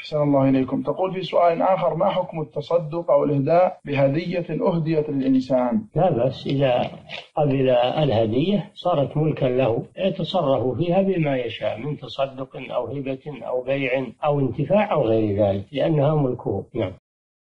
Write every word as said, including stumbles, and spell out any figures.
أحسن الله إليكم. تقول في سؤال آخر: ما حكم التصدق أو الإهداء بهدية أهديت للإنسان؟ لا بأس، إذا قبل الهدية صارت ملكا له، يتصرف فيها بما يشاء من تصدق أو هبة أو بيع أو انتفاع أو غير ذلك، لأنها ملكه. نعم.